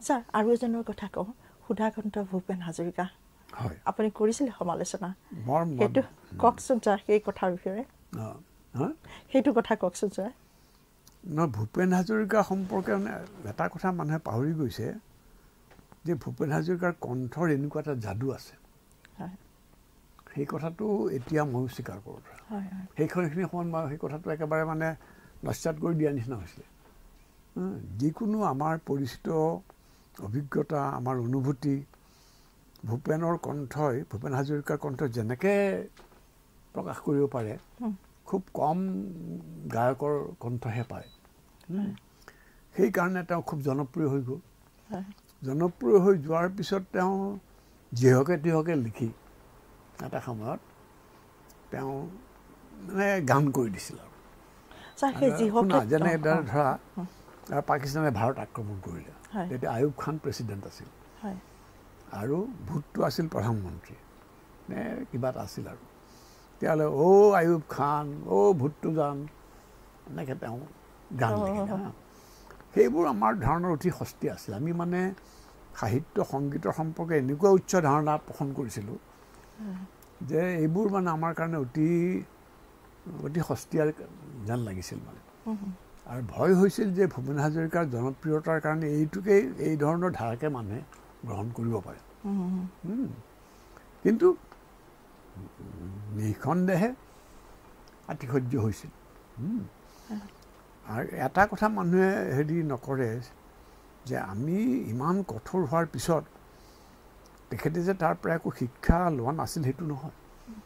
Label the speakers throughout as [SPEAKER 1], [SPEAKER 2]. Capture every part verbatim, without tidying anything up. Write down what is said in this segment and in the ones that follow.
[SPEAKER 1] Sir আৰু এজনৰ কথা কওঁ সুধাকান্ত ভূপেন হাজৰিকা
[SPEAKER 2] হয়
[SPEAKER 1] আপুনি কৰিছিলে সমালোচনা
[SPEAKER 2] বৰ
[SPEAKER 1] সেইটো কওকচোন ছাৰ সেই কথাৰ বিষয়ে সেইটো কথা কওকচোন ছাৰ
[SPEAKER 2] ন ভূপেন হাজৰিকা সম্পৰ্কে মানে এটা কথা মানুহে পাহৰি গৈছে যে ভূপেন হাজৰিকাৰ কণ্ঠৰ এনেকুৱা এটা যাদু আছে সেই কথাটো এতিয়া ময়ো স্বীকাৰ কৰোঁ সেইখিনি সময়ত মই সেই কথাটো একেবাৰে মানে নস্যাৎ কৰি দিয়া নিচিনা হৈছিলে যিকোনো আমাৰ পৰিচিত অভিজ্ঞতা আমাৰ অনুভূতি ভূপেনৰ কণ্ঠই ভূপেন হাজৰিকাৰ কণ্ঠই যেনেকৈ প্ৰকাশ কৰিব পাৰে খুব কম গায়কৰ কণ্ঠহে পায় সেইকাৰণে তেওঁ খুব জনপ্ৰিয় হৈ গ'ল জনপ্ৰিয় হৈ যোৱাৰ পিছত তেওঁ যিহকে তিহকে লিখি এটা সময়ত তেওঁ মানে গান কৰি দিছিল আৰু শুনা যেনে ধৰা পাকিস্তানে ভাৰত আক্ৰমণ কৰিলে তেতিয়া আয়ুব খান প্ৰেচিডেণ্ট আছিল আৰু ভুট্টো আছিল প্ৰধানমন্ত্ৰী নে কিবা এটা আছিল আৰু তেতিয়াহ'লে অ' আয়ুব খান অ' ভুট্টো যান এনেকৈ তেওঁ গান লিখিলে সেইবোৰ আমাৰ ধাৰণাৰ অতি সস্তীয়া আছিল আমি মানে সাহিত্য সংগীতৰ সম্পৰ্কে এনেকুৱা উচ্চ ধাৰণা পোষণ কৰিছিলোঁ যে এইবোৰ মানে আমাৰ কাৰণে অতি অতি সস্তীয়া যেন লাগিছিল মানে আৰু ভয় হৈছিল যে ভূপেন হাজৰিকাৰ জনপ্ৰিয়তাৰ কাৰণে এইটোকেই এই ধৰণৰ ধাৰাকে মানুহে গ্ৰহণ কৰিব পাৰে কিন্তু নিঃসন্দেহে আতিশয্য হৈছিল আৰু এটা কথা মানুহে হেৰি নকৰে যে আমি ইমান কঠোৰ হোৱাৰ পিছত তেখেতে যে তাৰ পৰা একো শিক্ষা লোৱা নাছিল সেইটো নহয়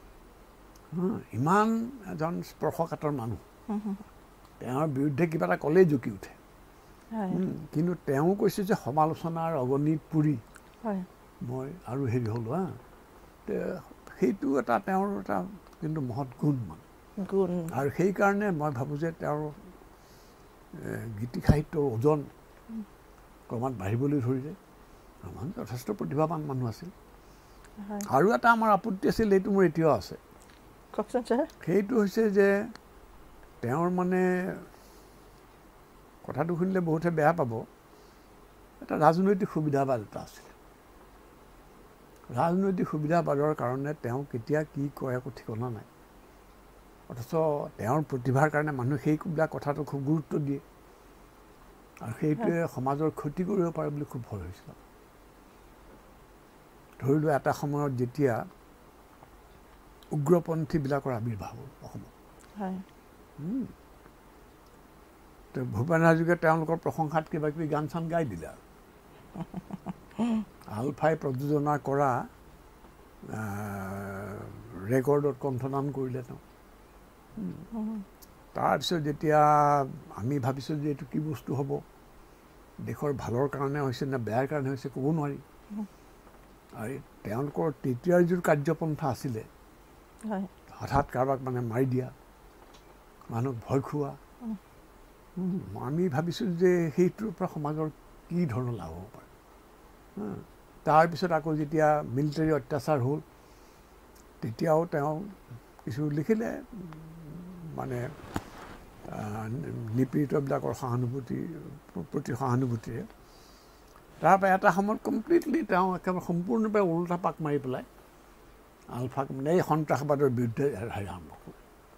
[SPEAKER 2] ইমান এজন স্পৰ্শকাতৰ মানুহ তেওঁৰ বিৰুদ্ধে কিবা এটা ক'লেই জুকি উঠে কিন্তু তেওঁ কৈছে যে সমালোচনাৰ অগণিত পুৰি মই আৰু হেৰি হ'লো হা সেইটো এটা তেওঁৰ এটা কিন্তু মহৎ গুণ মানে
[SPEAKER 1] গুণ
[SPEAKER 2] আৰু সেইকাৰণে মই ভাবোঁ যে তেওঁৰ গীতি সাহিত্যৰ ওজন ক্ৰমাৎ বাঢ়িবলৈ ধৰিলে আমাৰ যথেষ্ট প্ৰতিভাৱান মানুহ আছিল আৰু এটা আমাৰ আপত্তি আছিল এইটো মোৰ এতিয়াও আছে
[SPEAKER 1] কওকচোন ছাৰ
[SPEAKER 2] সেইটো হৈছে যে তেওঁৰ মানে কথাটো শুনিলে বহুতে বেয়া পাব এটা ৰাজনৈতিক সুবিধাবাদ এটা আছিলে ৰাজনৈতিক সুবিধাবাদৰ কাৰণে তেওঁ কেতিয়া কি কয় একো ঠিকনা নাই অথচ তেওঁৰ প্ৰতিভাৰ কাৰণে মানুহে সেইবিলাক কথাটো খুব গুৰুত্ব দিয়ে আৰু সেইটোৱে সমাজৰ ক্ষতি কৰিব পাৰে বুলি খুব ভয় হৈছিল ধৰি লোৱা এটা সময়ত যেতিয়া উগ্ৰপন্থীবিলাকৰ আৱিৰ্ভাৱ হ'ল অসমত ভূপেন হাজৰিকাই তেওঁলোকৰ প্ৰশংসাত কিবা কিবি গান চান গাই দিলে আৰু আলফাই প্ৰযোজনা কৰা ৰেকৰ্ডত কণ্ঠদান কৰিলে তেওঁ তাৰপিছত যেতিয়া আমি ভাবিছোঁ যে এইটো কি বস্তু হ'ব দেশৰ ভালৰ কাৰণে হৈছে নে বেয়াৰ কাৰণে হৈছে ক'ব নোৱাৰি আৰু তেওঁলোকৰ তেতিয়াৰ যিটো কাৰ্যপন্থা আছিলে হঠাৎ কাৰোবাক মানে মাৰি দিয়া মানুহক ভয় খোৱা আমি ভাবিছোঁ যে সেইটোৰ পৰা সমাজৰ কি ধৰণৰ লাভ হ'ব পাৰে তাৰপিছত আকৌ যেতিয়া মিলিটাৰী অত্যাচাৰ হ'ল তেতিয়াও তেওঁ কিছু লিখিলে মানে নিপীড়িতবিলাকৰ সহানুভূতি প্ৰতি সহানুভূতিৰে তাৰপৰা এটা সময়ত কমপ্লিটলি তেওঁ একেবাৰে সম্পূৰ্ণৰূপে ওলোটা পাক মাৰি পেলাই আলফাক মানে এই সন্ত্ৰাসবাদৰ বিৰুদ্ধে হেৰি আৰম্ভ কৰে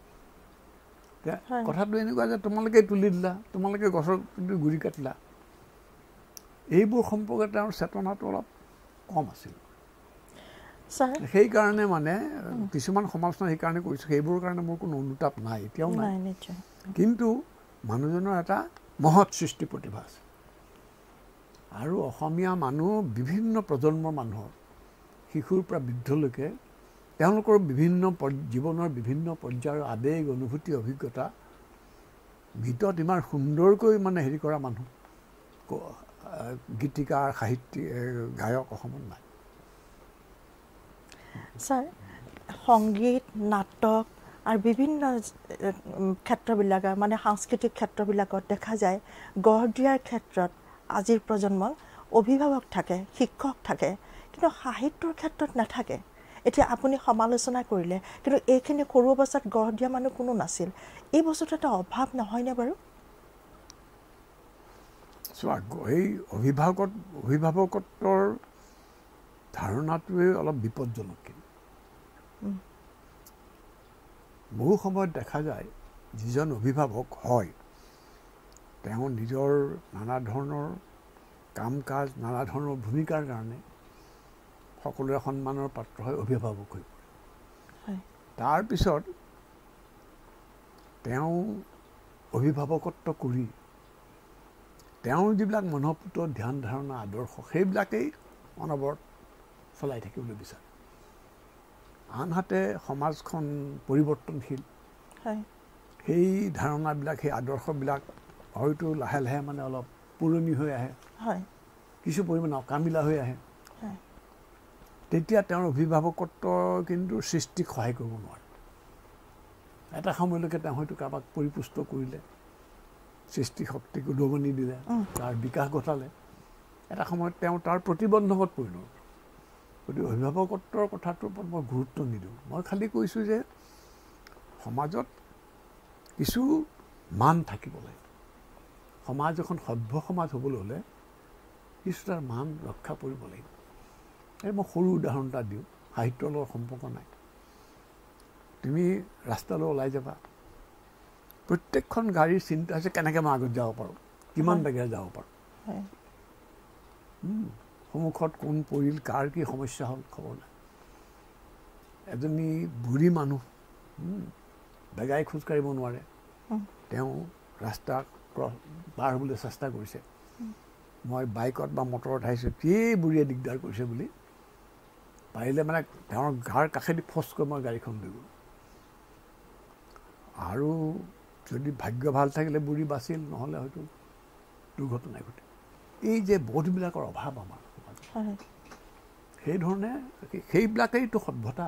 [SPEAKER 2] কথাটো এনেকুৱা যে তোমালোকে তুলি দিলা তোমালোকে গছৰ গুৰি কাটিলা এইবোৰ সম্পৰ্কে তেওঁৰ চেতনাটো অলপ কম আছিল সেইকাৰণে মানে কিছুমান সমালোচনা সেইকাৰণে কৰিছোঁ সেইবোৰৰ কাৰণে মোৰ কোনো অনুতাপ নাই এতিয়াও নাই কিন্তু মানুহজনৰ এটা মহৎ সৃষ্টি প্ৰতিভা আছে আৰু অসমীয়া মানুহ বিভিন্ন প্ৰজন্মৰ মানুহৰ শিশুৰ পৰা বৃদ্ধলৈকে তেওঁলোকৰ বিভিন্ন জীৱনৰ বিভিন্ন পৰ্যায়ৰ আৱেগ অনুভূতি অভিজ্ঞতা গীতত ইমান সুন্দৰকৈ মানে হেৰি কৰা মানুহ গীতিকাৰ সাহিত্যিক গায়ক অসমত নাই
[SPEAKER 1] ছাৰ সংগীত নাটক আৰু বিভিন্ন ক্ষেত্ৰবিলাক মানে সাংস্কৃতিক ক্ষেত্ৰবিলাকত দেখা যায় গঢ় দিয়াৰ ক্ষেত্ৰত আজিৰ প্ৰজন্মৰ অভিভাৱক থাকে শিক্ষক থাকে কিন্তু সাহিত্যৰ ক্ষেত্ৰত নাথাকে এতিয়া আপুনি সমালোচনা কৰিলে কিন্তু এইখিনি সৰু অৱস্থাত গঢ় দিয়া মানুহ কোনো নাছিল এই বস্তুটো এটা অভাৱ নহয়নে বাৰু
[SPEAKER 2] চোৱা এই অভিভাৱকত অভিভাৱকত্বৰ ধাৰণাটোৱে অলপ বিপদজনক। কিন্তু বহু সময়ত দেখা যায় যিজন অভিভাৱক হয় তেওঁ নিজৰ নানা ধৰণৰ কাম কাজ নানা ধৰণৰ ভূমিকাৰ কাৰণে সকলোৰে সন্মানৰ পাত্ৰ হয়, অভিভাৱক হৈ পৰে। তাৰপিছত তেওঁ অভিভাৱকত্ব কৰি তেওঁৰ যিবিলাক মনঃপূত ধ্যান ধাৰণা আদৰ্শ সেইবিলাকেই অনবৰত চলাই থাকিবলৈ বিচাৰে। আনহাতে সমাজখন পৰিৱৰ্তনশীল, সেই ধাৰণাবিলাক সেই আদৰ্শবিলাক হয়তো লাহে লাহে মানে অলপ পুৰণি হৈ আহে, কিছু পৰিমাণে অকামিলা হৈ আহে। তেতিয়া তেওঁৰ অভিভাৱকত্ব কিন্তু সৃষ্টিক সহায় কৰিব নোৱাৰে। এটা সময়লৈকে তেওঁ হয়তো কাৰোবাক পৰিপুষ্ট কৰিলে, সৃষ্টি শক্তিক উদগনি দিলে, তাৰ বিকাশ ঘটালে, এটা সময়ত তেওঁ তাৰ প্ৰতিবন্ধকত পৰিণত। গতিকে অভিভাৱকত্বৰ কথাটোৰ ওপৰত মই গুৰুত্ব নিদিওঁ। মই খালি কৈছোঁ যে সমাজত কিছু মান থাকিব লাগে। সমাজ এখন সভ্য সমাজ হ'বলৈ হ'লে কিছু তাৰ মান ৰক্ষা কৰিব লাগিব। এই মই সৰু উদাহৰণ এটা দিওঁ, সাহিত্যৰ লগত সম্পৰ্ক নাই। তুমি ৰাস্তালৈ ওলাই যাবা, প্ৰত্যেকখন গাড়ীৰ চিন্তা হৈছে কেনেকৈ মই আগত যাব পাৰোঁ, কিমান বেগেৰে যাব পাৰোঁ, সন্মুখত কোন পৰিল, কাৰ কি সমস্যা হ'ল খবৰ নাই। এজনী বুঢ়ী মানুহ বেগাই খোজকাঢ়িব নোৱাৰে, তেওঁ ৰাস্তা পাৰ হ'বলৈ চেষ্টা কৰিছে। মই বাইকত বা মটৰত আহিছোঁ, কি বুঢ়ীয়ে দিগদাৰ কৰিছে বুলি পাৰিলে মানে তেওঁৰ গাৰ কাষেদি ফচকৈ মই গাড়ীখন লৈ গ'লোঁ। আৰু যদি ভাগ্য ভাল থাকিলে বুঢ়ী বাচিল, নহ'লে হয়তো দুৰ্ঘটনাই ঘটিল। এই যে বোধবিলাকৰ অভাৱ আমাৰ সমাজত, সেইধৰণে সেইবিলাকেইতো সভ্যতা।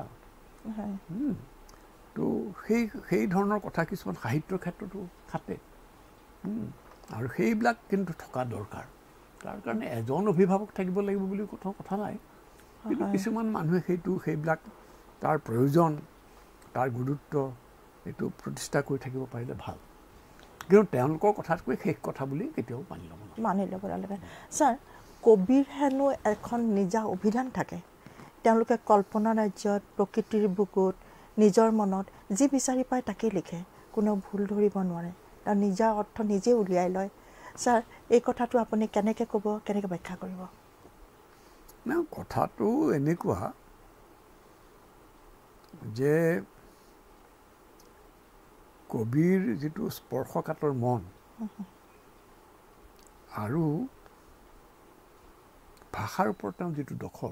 [SPEAKER 2] তো সেই সেই ধৰণৰ কথা কিছুমান সাহিত্যৰ ক্ষেত্ৰতো খাটে, আৰু সেইবিলাক কিন্তু থকা দৰকাৰ। তাৰ কাৰণে এজন অভিভাৱক থাকিব লাগিব বুলি কথা কথা নাই, কিন্তু কিছুমান মানুহে সেইটো সেইবিলাক তাৰ প্ৰয়োজন, তাৰ গুৰুত্ব এইটো প্ৰতিষ্ঠা কৰি থাকিব পাৰিলে ভাল। কিন্তু তেওঁলোকৰ কথাতকৈ শেষ কথা বুলি কেতিয়াও মানি ল'ব নালাগে।
[SPEAKER 1] মানি ল'ব নালাগে। ছাৰ, কবিৰ হেনো এখন নিজা অভিধান থাকে। তেওঁলোকে কল্পনা ৰাজ্যত, প্ৰকৃতিৰ বুকুত, নিজৰ মনত যি বিচাৰি পায় তাকেই লিখে, কোনেও ভুল ধৰিব নোৱাৰে, তাৰ নিজা অৰ্থ নিজে উলিয়াই লয়। ছাৰ, এই কথাটো আপুনি কেনেকৈ ক'ব, কেনেকৈ ব্যাখ্যা কৰিব?
[SPEAKER 2] না, কথাটো এনেকুৱা যে কবিৰ যিটো স্পৰ্শকাতৰ মন আৰু ভাষাৰ ওপৰত তেওঁ যিটো দখল,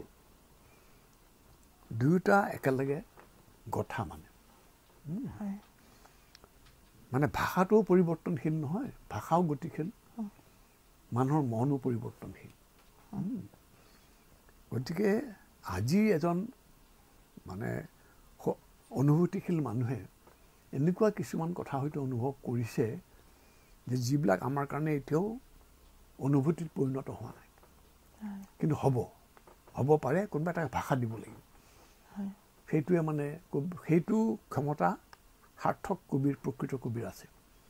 [SPEAKER 2] দুয়োটা একেলগে গঠা। মানে মানে ভাষাটোও পৰিৱৰ্তনশীল নহয়, ভাষাও গতিশীল, মানুহৰ মনো পৰিৱৰ্তনশীল। গতিকে আজি এজন মানে অনুভূতিশীল মানুহে এনেকুৱা কিছুমান কথা হয়তো অনুভৱ কৰিছে যে যিবিলাক আমাৰ কাৰণে এতিয়াও অনুভূতিত পৰিণত হোৱা নাই, কিন্তু হ'ব হ'ব পাৰে। কোনোবা এটা ভাষা দিব লাগিব। সেইটোৱে মানে সেইটো ক্ষমতা সাৰ্থক কবিৰ, প্ৰকৃত কবিৰ আছে।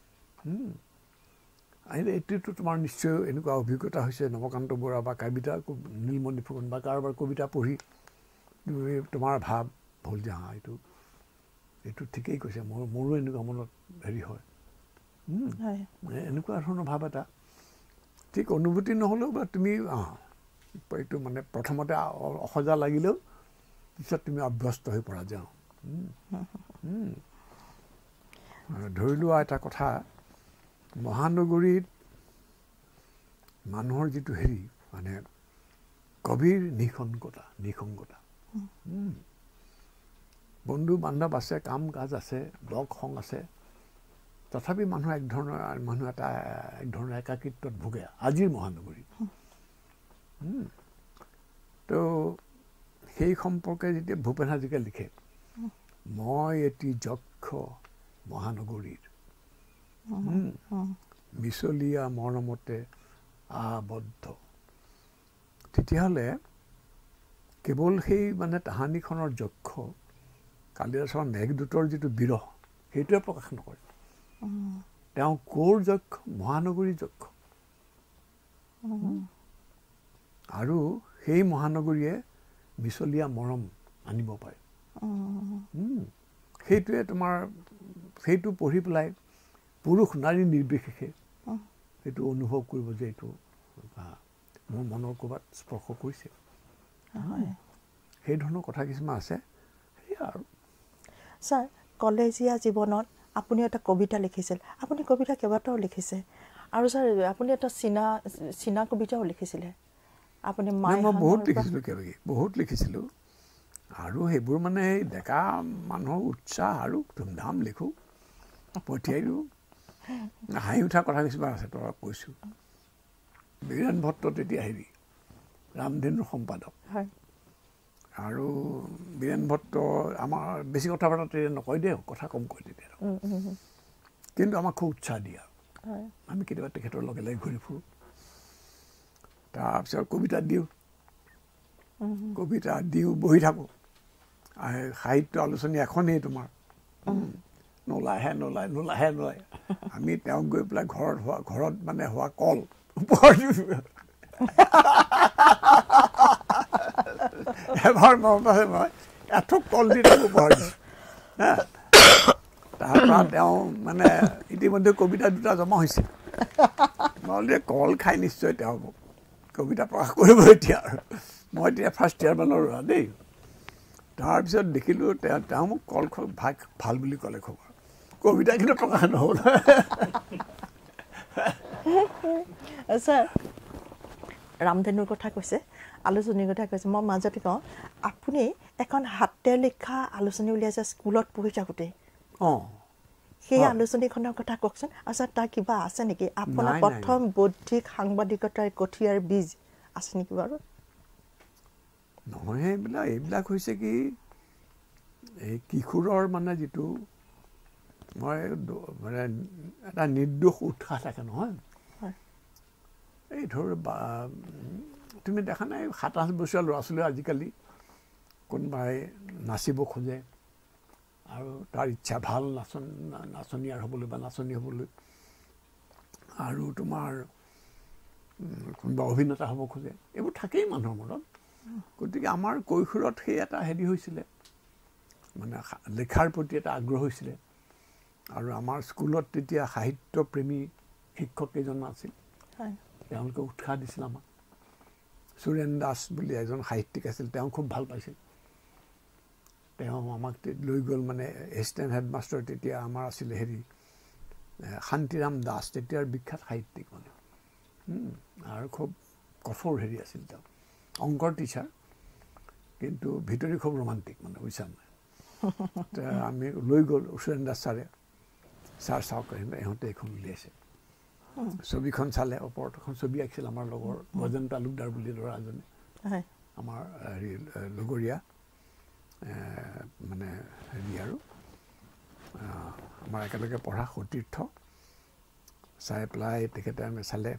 [SPEAKER 2] এইটোতো তোমাৰ নিশ্চয় এনেকুৱা অভিজ্ঞতা হৈছে, নৱকান্ত বৰা বা কবিতা নীলমণি ফুকন বা কাৰোবাৰ কবিতা পঢ়ি তোমাৰ ভাৱ হ'ল যে হা এইটো এইটো ঠিকেই কৈছে, মোৰ মোৰো এনেকুৱা মনত হেৰি হয়, এনেকুৱা ধৰণৰ ভাৱ এটা। ঠিক অনুভূতি নহ'লেও বা তুমি এইটো মানে প্ৰথমতে অসজা লাগিলেও পিছত তুমি অভ্যস্ত হৈ পৰা যাওঁ। ধৰি লোৱা এটা কথা, মহানগৰীত মানুহৰ যিটো হেৰি মানে গভীৰ নিঃসংগতা নিঃসংগতা বন্ধু বান্ধৱ আছে, কাম কাজ আছে, লগ সং আছে, তথাপি মানুহ এক ধৰণৰ মানুহ এটা এক ধৰণৰ একাকিত্বত ভোগে আজিৰ মহানগৰীত। তো সেই সম্পৰ্কে যেতিয়া ভূপেন হাজৰিকাই লিখে, মই এটি যক্ষ মহানগৰীৰ মিছলীয়া মৰমতে আবদ্ধ, তেতিয়াহ'লে কেৱল সেই মানে তাহানিখনৰ যক্ষ কালিদাসৰ মেঘদূতৰ যিটো বিৰহ সেইটোৱে প্ৰকাশ নকৰে। তেওঁ ক'ৰ যক্ষ? মহানগৰীৰ যক্ষ। আৰু সেই মহানগৰীয়ে মিছলীয়া মৰম আনিব পাৰে সেইটোৱে তোমাৰ সেইটো পঢ়ি পেলাই পুৰুষ নাৰী নিৰ্বিশেষে সেইটো অনুভৱ কৰিব যে এইটো মোৰ মনৰ ক'ৰবাত স্পৰ্শ কৰিছে সেই ধৰণৰ কথা কিছুমান আছে সেয়া আৰু
[SPEAKER 1] ছাৰ কলেজীয়া জীৱনত আপুনি এটা কবিতা লিখিছিল আপুনি কবিতা কেইবাটাও লিখিছে আৰু ছাৰ আপুনি এটা চীনা চীনা কবিতাও লিখিছিলে আপুনি
[SPEAKER 2] মই বহুত লিখিছিলোঁ কিবা বহুত লিখিছিলোঁ আৰু সেইবোৰ মানে ডেকা মানুহৰ উৎসাহ আৰু ধুমধাম লিখোঁ পঠিয়াই দিওঁ হাঁহি উঠা কথা কিছুমান আছে তই কৈছোঁ বীৰেণ ভট্ট তেতিয়া হেৰি ৰামধেনুৰ সম্পাদক আৰু বীৰেণ ভট্ট আমাৰ বেছি কথা পতা নকয় দে কথা কম কয় তেতিয়া কিন্তু আমাক খুব উৎসাহ দিয়া আমি কেতিয়াবা তেখেতৰ লগে লগে ঘূৰি ফুৰোঁ তাৰপিছত কবিতা দিওঁ কবিতা দিওঁ বহি থাকোঁ সাহিত্য আলোচনী এখনেই তোমাৰ নোলায়হে নোলায় নোলায়হে নোলায় আমি তেওঁক গৈ পেলাই ঘৰত হোৱা ঘৰত মানে হোৱা কল উপহাৰ এবাৰ মনত আছে মই এথোক কল দি তেওঁক উপহাৰ দিছোঁ তাৰপৰা তেওঁ মানে ইতিমধ্যে কবিতা দুটা জমা হৈছে নহ'লে কল খাই নিশ্চয় তেওঁ মোক কবিতা প্ৰকাশ কৰিব এতিয়া আৰু মই এতিয়া ফাৰ্ষ্ট ইয়াৰ মানৰ ল'ৰা দেই তাৰপিছত দেখিলোঁ তেওঁ তেওঁ মোক কল ভাগ ভাল বুলি ক'লে খবৰ কবিতা কিন্তু প্ৰকাশ নহ'ল
[SPEAKER 1] ছাৰ ৰামধেনুৰ কথা কৈছে আলোচনীৰ কথা কৈছে মই মাজতে কওঁ আপুনি এখন হাতে লিখা আলোচনী উলিয়াইছে স্কুলত পঢ়ি থাকোঁতে
[SPEAKER 2] অঁ
[SPEAKER 1] সেই আলোচনীখনৰ কথা কওকচোন আৰু ছাৰ তাৰ কিবা আছে নেকি আপোনাৰ প্ৰথম বৌদ্ধিক সাংবাদিকতাৰ কঠিয়াৰ বীজ আছে নেকি বাৰু
[SPEAKER 2] নহয় এইবিলাক এইবিলাক হৈছে কি এই কিশোৰৰ মানে যিটো মই মানে এটা নিৰ্দোষ উৎসাহ থাকে নহয় এই ধৰ তুমি দেখা নাই সাত আঠ বছৰীয়া ল'ৰা ছোৱালী আজিকালি কোনোবাই নাচিব খোজে আৰু তাৰ ইচ্ছা ভাল নাচন নাচনীয়াৰ হ'বলৈ বা নাচনী হ'বলৈ আৰু তোমাৰ কোনোবা অভিনেতা হ'ব খোজে এইবোৰ থাকেই মানুহৰ মনত গতিকে আমাৰ কৈশোৰত সেই এটা হেৰি হৈছিলে মানে লেখাৰ প্ৰতি এটা আগ্ৰহ হৈছিলে আৰু আমাৰ স্কুলত তেতিয়া সাহিত্যপ্ৰেমী শিক্ষক কেইজনমান আছিল তেওঁলোকে উৎসাহ দিছিল আমাক সুৰেন দাস বুলি এজন সাহিত্যিক আছিল তেওঁ খুব ভাল পাইছিল তেওঁ আমাক লৈ গ'ল মানে এছিষ্টেণ্ট হেডমাষ্টাৰ তেতিয়া আমাৰ আছিলে হেৰি শান্তিৰাম দাস তেতিয়াৰ বিখ্যাত সাহিত্যিক মানে আৰু খুব কঠোৰ হেৰি আছিল তেওঁ অংকৰ টিচাৰ কিন্তু ভিতৰি খুব ৰোমান্টিক মানে বুজিছা নাই আমি লৈ গ'ল সুৰেন দাস ছাৰে ছাৰ চাওক ইহঁতে এইখন উলিয়াইছে ছবিখন চালে ওপৰত এখন ছবি আঁকিছিল আমাৰ লগৰ গজেন তালুকদাৰ বুলি ল'ৰা এজনে আমাৰ হেৰি লগৰীয়া মানে হেৰি আৰু আমাৰ একেলগে পঢ়া সতীৰ্থ চাই পেলাই তেখেতে আমি চালে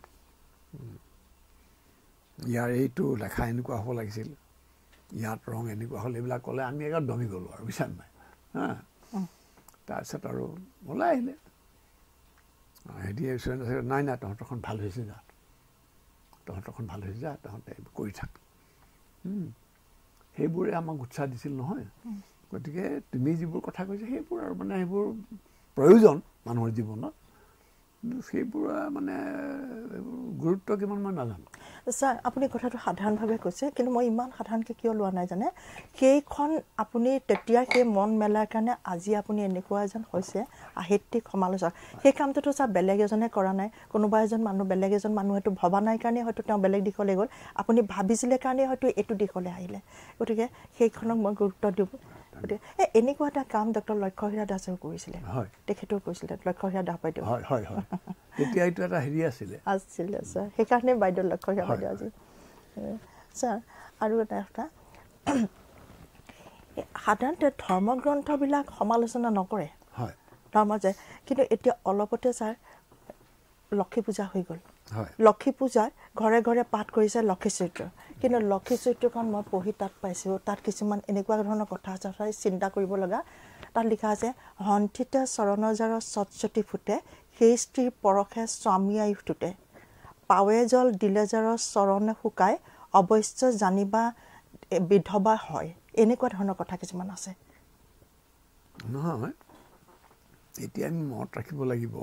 [SPEAKER 2] ইয়াৰ এইটো লেখা এনেকুৱা হ'ব লাগিছিল ইয়াত ৰং এনেকুৱা হ'ল এইবিলাক ক'লে আমি একেবাৰে দমি গ'লোঁ আৰু বুজিছা নাই হা তাৰপিছত আৰু ওলাই আহিলে হেৰি নাই নাই তহঁতৰখন ভাল হৈছে যা তহঁতৰখন ভাল হৈছে যা তহঁতে কৰি থাক সেইবোৰে আমাক উৎসাহ দিছিল নহয় গতিকে তুমি যিবোৰ কথা কৈছা সেইবোৰ আৰু মানে সেইবোৰ প্ৰয়োজন মানুহৰ জীৱনত কিন্তু সেইবোৰ মানে গুৰুত্ব কিমান মই নাজানো
[SPEAKER 1] ছাৰ আপুনি কথাটো সাধাৰণভাৱে কৈছে কিন্তু মই ইমান সাধাৰণকৈ কিয় লোৱা নাই জানে সেইখন আপুনি তেতিয়া সেই মন মেলাৰ কাৰণে আজি আপুনি এনেকুৱা এজন হৈছে সাহিত্যিক সমালোচক সেই কামটোতো ছাৰ বেলেগ এজনে কৰা নাই কোনোবা এজন মানুহ বেলেগ এজন মানুহ হয়তো ভবা নাই কাৰণে হয়তো তেওঁ বেলেগ দিশলৈ গ'ল আপুনি ভাবিছিলে কাৰণে হয়তো এইটো দিশলৈ আহিলে গতিকে সেইখনক মই গুৰুত্ব দিওঁ গতিকে এই এনেকুৱা এটা কাম ডক্টৰ লক্ষ্যহীৰা দাসেও কৰিছিলে তেখেতেও কৰিছিলে লক্ষ্যহীৰা দাস বাইদেউ
[SPEAKER 2] হয় হয় হয় তেতিয়া এইটো এটা হেৰি আছিলে
[SPEAKER 1] আছিলে ছাৰ সেইকাৰণে বাইদেউ লক্ষ্যহীৰা বাইদেউ আজি ছাৰ আৰু এটা কথা সাধাৰণতে ধৰ্মগ্ৰন্থবিলাক সমালোচনা নকৰে
[SPEAKER 2] হয়
[SPEAKER 1] ধৰ্ম যে কিন্তু এতিয়া অলপতে ছাৰ লক্ষী পূজা হৈ গ'ল
[SPEAKER 2] হয়
[SPEAKER 1] লক্ষী পূজাত ঘৰে ঘৰে পাঠ কৰিছে লক্ষী চৰিত্ৰ কিন্তু লক্ষী চৰিত্ৰখন মই পঢ়ি তাত পাইছোঁ তাত কিছুমান এনেকুৱা ধৰণৰ কথা আছে চিন্তা কৰিব লগা তাত লিখা আছে হন্থিতে চৰণজাৰ চটচটি ফুটে সেই স্ত্ৰীৰ পৰশে স্বামী আয়ুস টুটে পাৱে জল দিলে যাৰ চৰণে শুকাই অৱশ্য জানিবা বিধৱা হয় এনেকুৱা ধৰণৰ কথা কিছুমান আছে
[SPEAKER 2] নহয় এতিয়া আমি মনত ৰাখিব লাগিব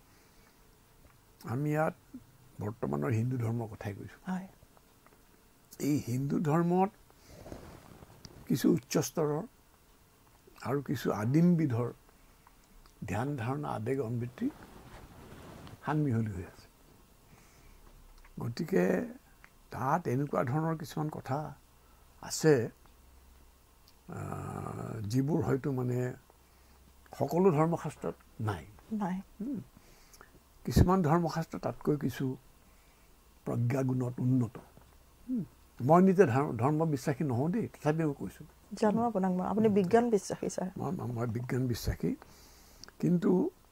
[SPEAKER 2] আমি ইয়াত বৰ্তমানৰ হিন্দু ধৰ্মৰ কথাই কৈছোঁ
[SPEAKER 1] হয়
[SPEAKER 2] এই হিন্দু ধৰ্মত কিছু উচ্চ স্তৰৰ আৰু কিছু আদিম বিধৰ ধ্যান ধাৰণা আবেগ অমৃতি সানমিহলি হৈ আছে গতিকে তাত এনেকুৱা ধৰণৰ কিছুমান কথা আছে যিবোৰ হয়তো মানে সকলো ধৰ্মশাস্ত্ৰত নাই
[SPEAKER 1] নাই
[SPEAKER 2] কিছুমান ধৰ্মশাস্ত্ৰ তাতকৈ কিছু প্ৰজ্ঞাগুণত উন্নত মই নিজে ধৰ্ম বিশ্বাসী নহওঁ দেই তথাপিও কৈছোঁ
[SPEAKER 1] জানো আপোনাক মই আপুনি বিজ্ঞান বিশ্বাসী ছাৰ
[SPEAKER 2] মই বিজ্ঞান বিশ্বাসী কিন্তু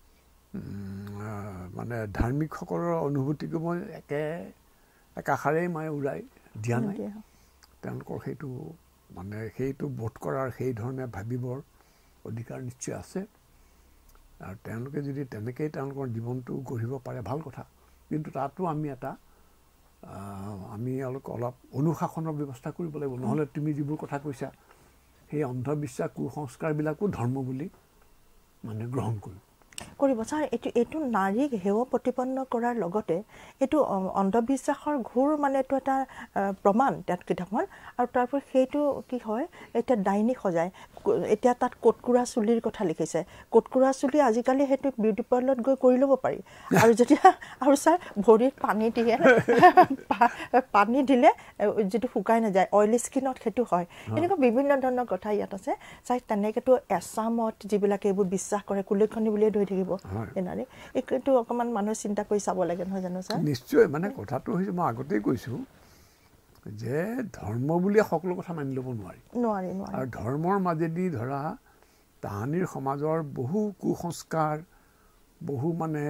[SPEAKER 2] মানে ধাৰ্মিকসকলৰ অনুভূতিকো মই একে একাষাৰেই মই উৰাই দিয়া নাই তেওঁলোকৰ সেইটো মানে সেইটো বোধ কৰাৰ সেই ধৰণে ভাবিবৰ অধিকাৰ নিশ্চয় আছে আৰু তেওঁলোকে যদি তেনেকেই তেওঁলোকৰ জীৱনটো গঢ়িব পাৰে ভাল কথা কিন্তু তাতো আমি এটা আমি অলপ অলপ অনুশাসনৰ ব্যৱস্থা কৰিব লাগিব নহ'লে তুমি যিবোৰ কথা কৈছা সেই অন্ধবিশ্বাস কুসংস্কাৰবিলাকো ধৰ্ম বুলি মানে গ্ৰহণ কৰিব
[SPEAKER 1] কৰিব ছাৰ এইটো এইটো নাৰীক হেয় প্ৰতিপন্ন কৰাৰ লগতে এইটো অন্ধবিশ্বাসৰ ঘোৰ মানে এইটো এটা প্ৰমাণ তাত কিতাপখন আৰু তাৰপৰা সেইটো কি হয় এতিয়া ডাইনী সজায় এতিয়া তাত কোটকুৰা চুলিৰ কথা লিখিছে কোটকুৰা চুলি আজিকালি সেইটো বিউটি পাৰ্লাৰত গৈ কৰি ল'ব পাৰি আৰু যেতিয়া আৰু ছাৰ ভৰিত পানী দিয়ে পানী দিলে যিটো শুকাই নাযায় অইলি স্কিনত সেইটো হয় এনেকুৱা বিভিন্ন ধৰণৰ কথা ইয়াত আছে ছাৰ তেনেকৈতো এছামত যিবিলাকে এইবোৰ বিশ্বাস কৰে কুলক্ষণী বুলিয়ে ধৰি থাকিব এনাৰে এইটো অকণমান মানুহে চিন্তা কৰি চাব লাগে নহয় জানো ছাৰ
[SPEAKER 2] নিশ্চয় মানে কথাটো হৈছে মই আগতেই কৈছোঁ যে ধৰ্ম বুলিয়ে সকলো কথা মানি ল'ব নোৱাৰি
[SPEAKER 1] নোৱাৰি নোৱাৰি
[SPEAKER 2] আৰু ধৰ্মৰ মাজেদি ধৰা তাহানিৰ সমাজৰ বহু কুসংস্কাৰ বহু মানে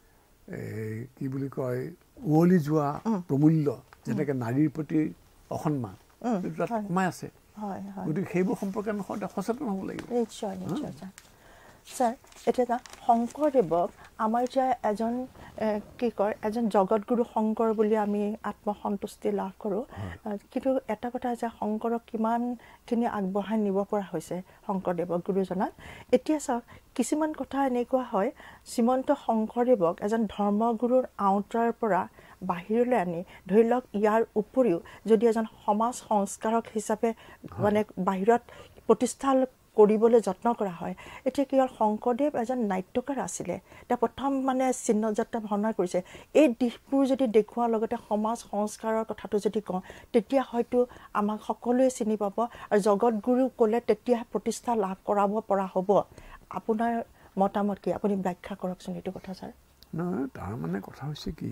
[SPEAKER 2] কি বুলি কয় উৱলি যোৱা প্ৰমূল্য যেনেকৈ নাৰীৰ প্ৰতি অসন্মান সেইটো তাত সোমাই আছে গতিকে সেইবোৰ সম্পৰ্কে আমি সদায় সচেতন হ'ব লাগিব
[SPEAKER 1] নিশ্চয় নিশ্চয় ছাৰ ছাৰ এতিয়া শংকৰদেৱক আমাৰ যে এজন কি কয় এজন জগতগুৰু শংকৰ বুলি আমি আত্মসন্তুষ্টি লাভ কৰোঁ কিন্তু এটা কথা যে শংকৰক কিমানখিনি আগবঢ়াই নিব পৰা হৈছে শংকৰদেৱক গুৰুজনাক এতিয়া চাওক কিছুমান কথা এনেকুৱা হয় শ্ৰীমন্ত শংকৰদেৱক এজন ধৰ্মগুৰুৰ আওতাৰ পৰা বাহিৰলৈ আনি ধৰি লওক ইয়াৰ উপৰিও যদি এজন সমাজ সংস্কাৰক হিচাপে মানে বাহিৰত প্ৰতিষ্ঠা কৰিবলৈ যত্ন কৰা হয় এতিয়া কি হ'ল শংকৰদেৱ এজন নাট্যকাৰ আছিলে তেওঁ প্ৰথম মানে চিহ্নযাত্ৰা ভাওনা কৰিছে এই দিশবোৰ যদি দেখুওৱাৰ লগতে সমাজ সংস্কাৰৰ কথাটো যদি কওঁ তেতিয়া হয়তো আমাক সকলোৱে চিনি পাব আৰু জগতগুৰু ক'লে তেতিয়া প্ৰতিষ্ঠা লাভ কৰাব পৰা হ'ব আপোনাৰ মতামত কি আপুনি ব্যাখ্যা কৰকচোন এইটো কথা ছাৰ
[SPEAKER 2] নহয় তাৰ মানে কথা হৈছে কি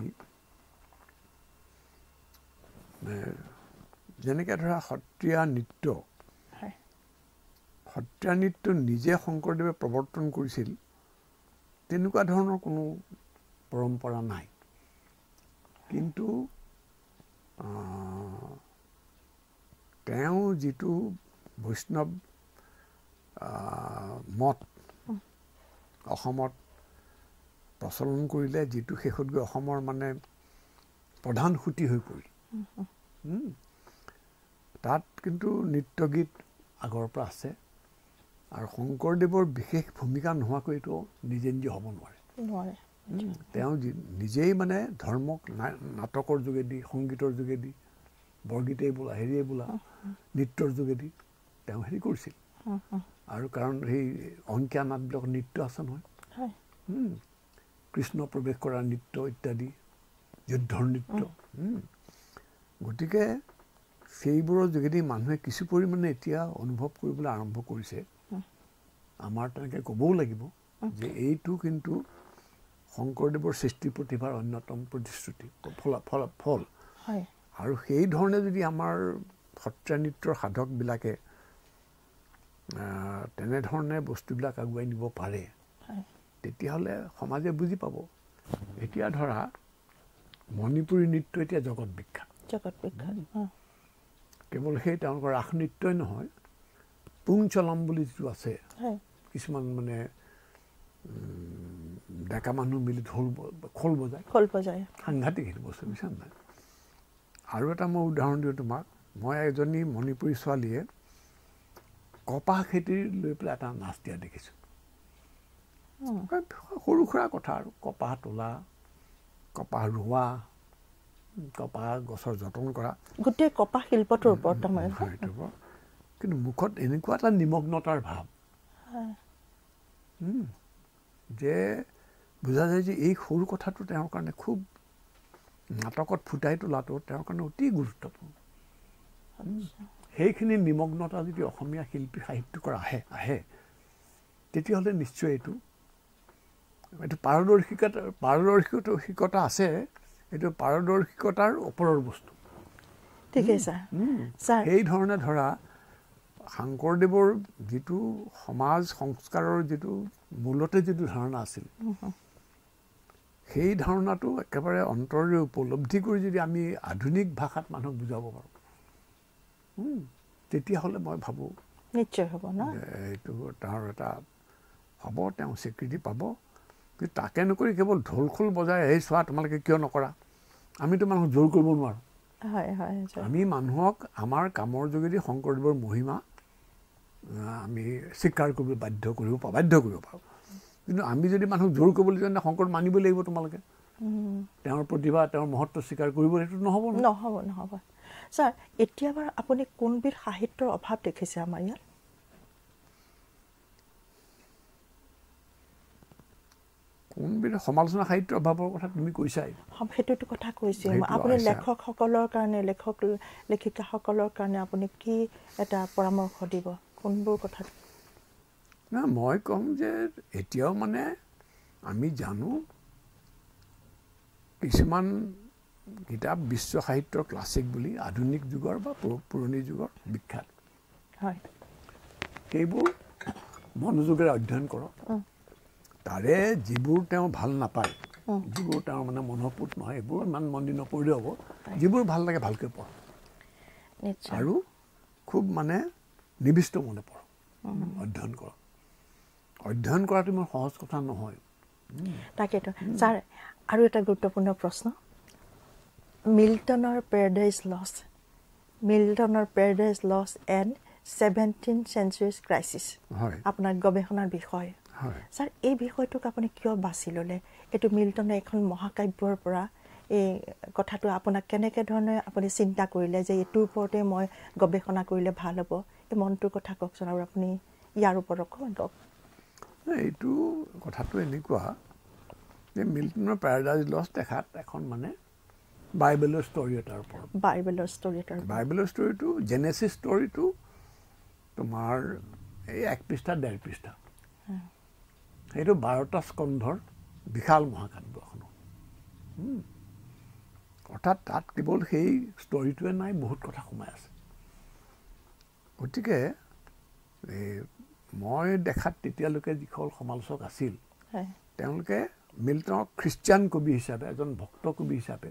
[SPEAKER 2] যেনেকৈ ধৰা সত্ৰীয়া নৃত্য সত্ৰীয়া নৃত্য নিজে শংকৰদেৱে প্ৰৱৰ্তন কৰিছিল তেনেকুৱা ধৰণৰ কোনো পৰম্পৰা নাই কিন্তু তেওঁ যিটো বৈষ্ণৱ মত অসমত প্ৰচলন কৰিলে যিটো শেষত গৈ অসমৰ মানে প্ৰধান সুঁতি হৈ পৰিল তাত কিন্তু নৃত্য গীত আগৰ পৰা আছে আৰু শংকৰদেৱৰ বিশেষ ভূমিকা নোহোৱাকৈতো নিজে নিজে হ'ব নোৱাৰে
[SPEAKER 1] নোৱাৰে
[SPEAKER 2] তেওঁ নিজেই মানে ধৰ্মক নাটকৰ যোগেদি সংগীতৰ যোগেদি বৰগীতেই বোলা হেৰিয়ে বোলা নৃত্যৰ যোগেদি তেওঁ হেৰি কৰিছিল আৰু কাৰণ সেই অংকীয়া নাটবিলাকৰ নৃত্য আছে নহয় কৃষ্ণ প্ৰৱেশ কৰা নৃত্য ইত্যাদি যুদ্ধৰ নৃত্য গতিকে সেইবোৰৰ যোগেদি মানুহে কিছু পৰিমাণে এতিয়া অনুভৱ কৰিবলৈ আৰম্ভ কৰিছে আমাৰ তেনেকৈ ক'বও লাগিব যে এইটো কিন্তু শংকৰদেৱৰ সৃষ্টি প্ৰতিভাৰ অন্যতম প্ৰতিশ্ৰুতি ফল ফল ফল আৰু সেই ধৰণে যদি আমাৰ সত্ৰীয়া নৃত্যৰ সাধকবিলাকে তেনেধৰণে বস্তুবিলাক আগুৱাই নিব পাৰে তেতিয়াহ'লে সমাজে বুজি পাব এতিয়া ধৰা মণিপুৰী নৃত্য এতিয়া জগত বিখ্যাত
[SPEAKER 1] জগত বিখ্যাত
[SPEAKER 2] কেৱল সেই তেওঁলোকৰ ৰাস নৃত্যই নহয় পুংচলম বুলি যিটো আছে কিছুমান মানে ডেকা মানুহ মিলি ঢোল খোল বজায়
[SPEAKER 1] খোল বজায়
[SPEAKER 2] সাংঘাতিক সেইটো বস্তু বুজিছা নাই আৰু এটা মই উদাহৰণ দিওঁ তোমাক মই এজনী মণিপুৰী ছোৱালীয়ে কপাহ খেতি লৈ পেলাই এটা নাচ দিয়া দেখিছোঁ সৰু সুৰা কথা আৰু কপাহ তোলা কপাহ ৰোৱা কপাহ গছৰ যতন কৰা
[SPEAKER 1] গোটেই কপাহ শিল্পটোৰ ওপৰত
[SPEAKER 2] কিন্তু মুখত এনেকুৱা এটা নিমগ্নতাৰ ভাৱ যে বুজা যায় যে এই সৰু কথাটো তেওঁৰ কাৰণে খুব নাটকত ফুটাই তোলাটো তেওঁৰ কাৰণে অতি গুৰুত্বপূৰ্ণ সেইখিনি নিমগ্নতা যদি অসমীয়া শিল্পী সাহিত্যিকৰ আহে আহে তেতিয়াহ'লে নিশ্চয় এইটো এইটো পাৰদৰ্শিকতা পাৰদৰ্শিকতা আছে এইটো পাৰদৰ্শিকতাৰ ওপৰৰ বস্তু
[SPEAKER 1] ঠিকেই ছাৰ
[SPEAKER 2] সেই ধৰণে ধৰা শংকৰদেৱৰ যিটো সমাজ সংস্কাৰৰ যিটো মূলতে যিটো ধাৰণা আছিল সেই ধাৰণাটো একেবাৰে অন্তৰেৰে উপলব্ধি কৰি যদি আমি আধুনিক ভাষাত মানুহক বুজাব পাৰোঁ তেতিয়াহ'লে মই ভাবোঁ
[SPEAKER 1] নিশ্চয় হ'ব ন
[SPEAKER 2] এইটো তাৰ এটা হ'ব তেওঁ স্বীকৃতি পাব কিন্তু তাকে নকৰি কেৱল ঢোল খোল বজাই এই চোৱা তোমালোকে কিয় নকৰা আমিতো মানুহক জোৰ কৰিব নোৱাৰোঁ আমি মানুহক আমাৰ কামৰ যোগেদি শংকৰদেৱৰ মহিমা আমি স্বীকাৰ কৰিব বাধ্য কৰিব পাৰোঁ বাধ্য কৰিব পাৰোঁ কিন্তু আমি যদি মানুহক জোৰ কৰিবলৈ যাওঁ শংকৰ মানিব লাগিব তোমালোকে তেওঁৰ প্ৰতিভা তেওঁৰ মহত্ব স্বীকাৰ কৰিব সেইটো নহ'ব
[SPEAKER 1] নহ'ব নহ'ব ছাৰ এতিয়া বাৰু আপুনি কোনবিধ সাহিত্যৰ অভাৱ দেখিছে আমাৰ ইয়াত
[SPEAKER 2] কোনবিধ সমালোচনা সাহিত্যৰ অভাৱৰ কথা তুমি কৈছাই
[SPEAKER 1] সেইটোতো কথা কৈছে আপুনি লেখকসকলৰ কাৰণে লেখক লেখিকাসকলৰ কাৰণে আপুনি কি এটা পৰামৰ্শ দিব কোনবোৰ কথাত
[SPEAKER 2] না মই ক'ম যে এতিয়াও মানে আমি জানো কিছুমান কিতাপ বিশ্ব সাহিত্যৰ ক্লাছিক বুলি আধুনিক যুগৰ বা পুৰণি যুগৰ বিখ্যাত
[SPEAKER 1] হয়
[SPEAKER 2] সেইবোৰ মনোযোগেৰে অধ্যয়ন কৰক তাৰে যিবোৰ তেওঁ ভাল নাপায় যিবোৰ তেওঁৰ মানে মনোপুত নহয় এইবোৰ ইমান মন দি নপৰিলেও হ'ব যিবোৰ ভাল লাগে ভালকৈ পঢ়ক আৰু খুব মানে নিবিষ্ট মনে পঢ়ক অধ্যয়ন কৰক অধ্যয়ন কৰাটো ইমান সহজ কথা নহয়
[SPEAKER 1] তাকেতো ছাৰ আৰু এটা গুৰুত্বপূৰ্ণ প্ৰশ্ন মিল্টনৰ পেৰাডাইজ লষ্ট মিল্টনৰ Paradise Lost and seventeen centuries crisis আপোনাৰ গৱেষণাৰ বিষয় ছাৰ এই বিষয়টোক আপুনি কিয় বাছি ল'লে এইটো মিল্টনৰ এখন মহাকাব্যৰ পৰা এই কথাটো আপোনাক কেনেকৈ ধৰণে আপুনি চিন্তা কৰিলে যে এইটোৰ ওপৰতে মই গৱেষণা কৰিলে ভাল হ'ব এই মনটোৰ কথা কওকচোন আৰু আপুনি ইয়াৰ ওপৰত অকণমান কওক
[SPEAKER 2] এইটো কথাটো এনেকুৱা যে মিল্টনৰ পেৰাডাইজ লষ্ট দেখাত এখন মানে বাইবেলৰ ষ্টৰী এটাৰ ওপৰত
[SPEAKER 1] বাইবেলৰ ষ্টৰী এটাৰ
[SPEAKER 2] বাইবেলৰ ষ্টৰীটো জেনেচিছ ষ্টৰীটো তোমাৰ এই এক পৃষ্ঠা ডেৰ পৃষ্ঠা সেইটো বাৰটা স্কন্ধৰ বিশাল মহাকাব্য এখন অৰ্থাৎ তাত কেৱল সেই ষ্টৰীটোৱে নাই বহুত কথা সোমাই আছে গতিকে মই দেখাত তেতিয়ালৈকে যিসকল সমালোচক আছিল তেওঁলোকে মিল্টনক খ্ৰীষ্টিয়ান কবি হিচাপে এজন ভক্ত কবি হিচাপে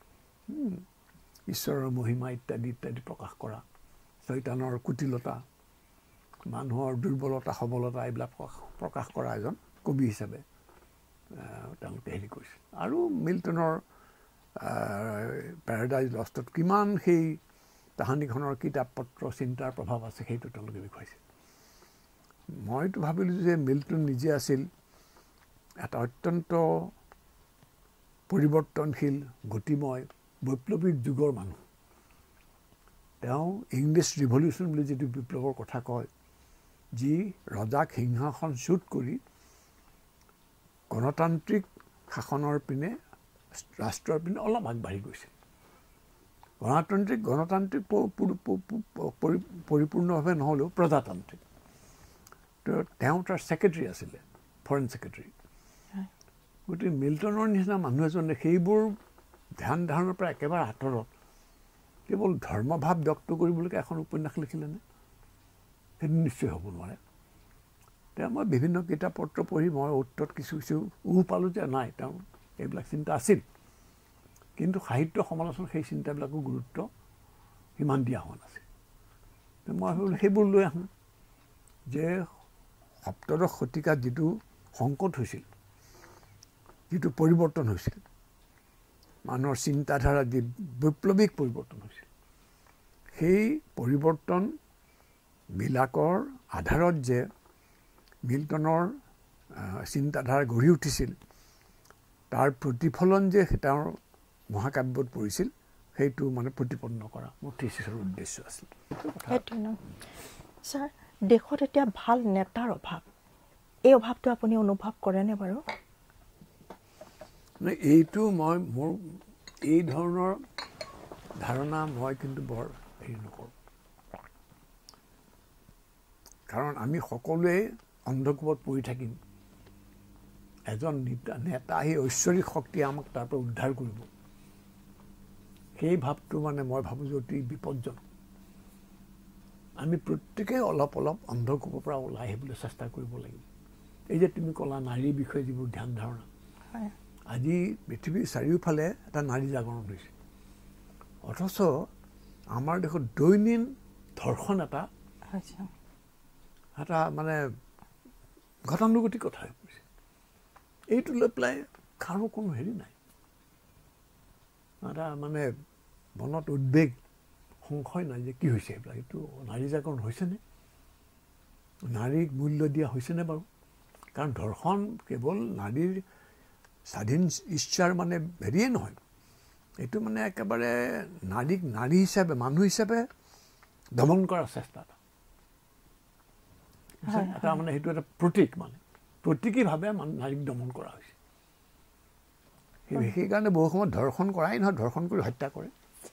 [SPEAKER 2] ঈশ্বৰৰ মহিমা ইত্যাদি ইত্যাদি প্ৰকাশ কৰা চৈতানৰ কুটিলতা মানুহৰ দুৰ্বলতা সবলতা এইবিলাক প্ৰকাশ কৰা এজন কবি হিচাপে তেওঁলোকে হেৰি কৰিছিল আৰু মিল্টনৰ পেৰাডাইজ লষ্টত কিমান সেই তাহানিখনৰ কিতাপ পত্ৰ চিন্তাৰ প্ৰভাৱ আছে সেইটো তেওঁলোকে দেখুৱাইছিল মইতো ভাবিলোঁ যে মিল্টন নিজে আছিল এটা অত্যন্ত পৰিৱৰ্তনশীল গতিময় বৈপ্লৱিক যুগৰ মানুহ তেওঁ ইংলিছ ৰিভলিউশ্যন বুলি যিটো বিপ্লৱৰ কথা কয় যি ৰজাক সিংহাসন চ্যুত কৰি গণতান্ত্ৰিক শাসনৰ পিনে ৰাষ্ট্ৰৰ পিনে অলপ আগবাঢ়ি গৈছিল গণতান্ত্ৰিক গণতান্ত্ৰিক পৰিপূৰ্ণভাৱে নহ'লেও প্ৰজাতান্ত্ৰিক তেওঁ তাৰ ছেক্ৰেটাৰী আছিলে ফৰেইন ছেক্ৰেটাৰী গতিকে মিল্টনৰ নিচিনা মানুহ এজনে সেইবোৰ ধ্যান ধাৰণৰ পৰা একেবাৰে আঁতৰত কেৱল ধৰ্মভাৱ ব্যক্ত কৰিবলৈকে এখন উপন্যাস লিখিলেনে সেইটো নিশ্চয় হ'ব নোৱাৰে তেওঁ মই বিভিন্ন কিতাপ পত্ৰ পঢ়ি মই উত্তৰত কিছু কিছু উহ পালোঁ যে নাই তেওঁ এইবিলাক চিন্তা আছিল কিন্তু সাহিত্য সমালোচনা সেই চিন্তাবিলাকো গুৰুত্ব সিমান দিয়া হোৱা নাছিল মই ভাবিলোঁ সেইবোৰ লৈ আহোঁ যে সপ্তদশ শতিকাত যিটো সংকট হৈছিল যিটো পৰিৱৰ্তন হৈছিল, মানুহৰ চিন্তাধাৰা যি বৈপ্লৱিক পৰিৱৰ্তন হৈছিল, সেই পৰিৱৰ্তনবিলাকৰ আধাৰত যে মিল্টনৰ চিন্তাধাৰা গঢ়ি উঠিছিল, তাৰ প্ৰতিফলন যে তেওঁৰ মহাকাব্যত পৰিছিল, সেইটো মানে প্ৰতিপন্ন কৰা মোৰ থিচিছৰ উদ্দেশ্য আছিল।
[SPEAKER 1] ছাৰ, দেশত এতিয়া ভাল নেতাৰ অভাৱ, এই অভাৱটো আপুনি অনুভৱ কৰেনে বাৰু?
[SPEAKER 2] এইটো মই মোৰ এই ধৰণৰ ধাৰণা মই কিন্তু বৰ হেৰি নকৰোঁ, কাৰণ আমি সকলোৱে অন্ধকূপত পৰি থাকিম, এজন নেতা নেতা সেই ঐশ্বৰিক শক্তিয়ে আমাক তাৰ পৰা উদ্ধাৰ কৰিব, সেই ভাৱটো মানে মই ভাবোঁ যে অতি বিপদজনক। আমি প্ৰত্যেকেই অলপ অলপ অন্ধকূপৰ পৰা ওলাই আহিবলৈ চেষ্টা কৰিব লাগিব। এই যে তুমি ক'লা নাৰীৰ বিষয়ে যিবোৰ ধ্যান ধাৰণা, আজি পৃথিৱীৰ চাৰিওফালে এটা নাৰী জাগৰণ হৈছে, অথচ আমাৰ দেশত দৈনিক ধৰ্ষণ এটা এটা মানে ঘটানুগতিক কথা হৈ পৰিছে। এইটো লৈ পেলাই কাৰো কোনো হেৰি নাই, এটা মানে মনত উদ্বেগ সংশয় নাই যে কি হৈছে এইবিলাক, এইটো নাৰী জাগৰণ হৈছেনে, নাৰীক মূল্য দিয়া হৈছেনে বাৰু? কাৰণ ধৰ্ষণ কেৱল নাৰীৰ স্বাধীন ইচ্ছাৰ মানে হেৰিয়ে নহয়, এইটো মানে একেবাৰে নাৰীক নাৰী হিচাপে মানুহ হিচাপে দমন কৰাৰ চেষ্টা এটা এটা মানে সেইটো এটা প্ৰতীক, মানে প্ৰতীকীভাৱে নাৰীক দমন কৰা হৈছে। সেইকাৰণে বহু সময়ত ধৰ্ষণ কৰাই নহয়, ধৰ্ষণ কৰি হত্যা কৰে।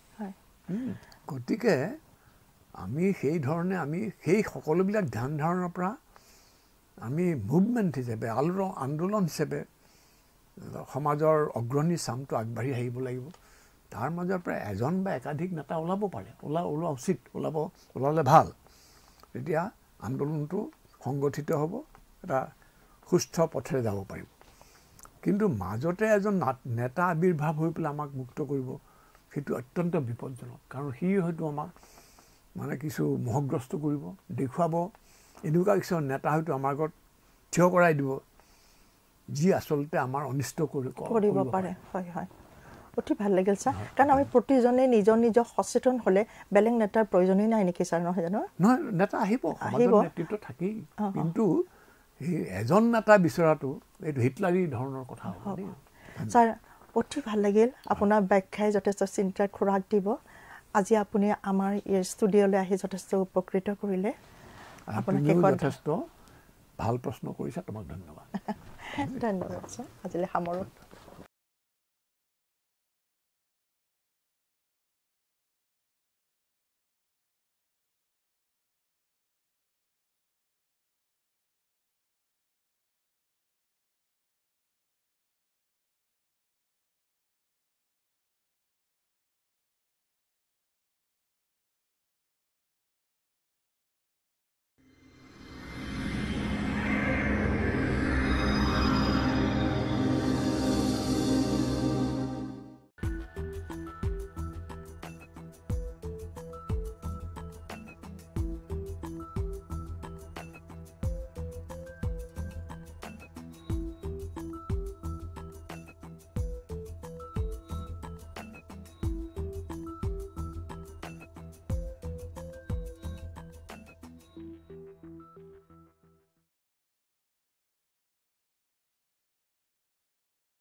[SPEAKER 2] গতিকে আমি সেই ধৰণে আমি সেই সকলোবিলাক ধ্যান ধাৰণাৰ পৰা আমি মুভমেণ্ট হিচাপে আন্দোলন হিচাপে সমাজৰ অগ্ৰণী চামটো আগবাঢ়ি আহিব লাগিব। তাৰ মাজৰ পৰা এজন বা একাধিক নেতা ওলাব পাৰে, ওলা ওলোৱা উচিত, ওলাব ওলালে ভাল, তেতিয়া আন্দোলনটো সংগঠিত হ'ব, এটা সুস্থ পথেৰে যাব পাৰিব। কিন্তু মাজতে এজন নেতা আৱিৰ্ভাৱ হৈ পেলাই আমাক মুক্ত কৰিব, সেইটো অত্যন্ত বিপদজনক। কাৰণ সি হয়তো আমাক মানে কিছু মোহগ্ৰস্ত কৰিব, দেখুৱাব, এনেকুৱা কিছুমান নেতা হয়তো আমাৰ আগত থিয় কৰাই দিব, যি আচলতে আমাৰ অনিষ্ট কৰিব পাৰে।
[SPEAKER 1] হয় হয়, অতি ভাল লাগিল ছাৰ। কাৰণ আমি প্ৰতিজনে নিজৰ নিজৰ সচেতন হ'লে বেলেগ নেতাৰ প্ৰয়োজনেই নাই নেকি ছাৰ, নহয় জানো?
[SPEAKER 2] নহয়, নেতা আহিব, সমাজৰ নেতৃত্ব থাকেই, কিন্তু সেই এজন নেতা বিচৰাটো এইটো হিটলাৰী ধৰণৰ কথা হ'ব।
[SPEAKER 1] ছাৰ, অতি ভাল লাগিল, আপোনাৰ ব্যাখ্যাই যথেষ্ট চিন্তাৰ খোৰাক দিব। আজি আপুনি আমাৰ এই ষ্টুডিঅ'লৈ আহি যথেষ্ট উপকৃত কৰিলে।
[SPEAKER 2] আপুনিও যথেষ্ট ভাল প্ৰশ্ন কৰিছে, তোমাক ধন্যবাদ।
[SPEAKER 1] ধন্যবাদ ছাৰ, আজিলৈ সামৰোঁ।